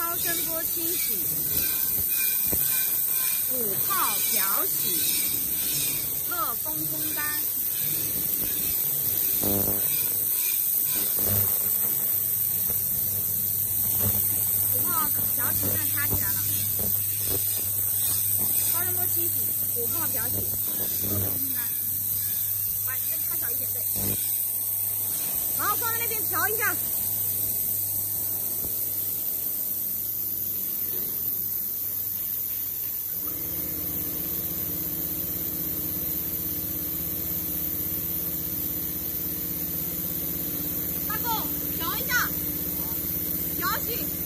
超声波清洗，5泡漂洗，乐风烘干。5泡漂洗现在插起来了，超声波清洗，5泡漂洗，乐风烘干。把再插小一点，对。然后放在那边调一下。 调一下，调起。